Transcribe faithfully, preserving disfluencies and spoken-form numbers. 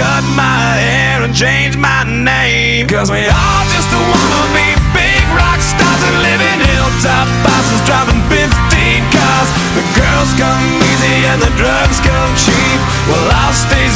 cut my hair and change my name. Cause we all just wanna be big rock stars and live in hilltop houses, driving fifteen cars. The girls come easy and the drugs come cheap. Well, I'll stay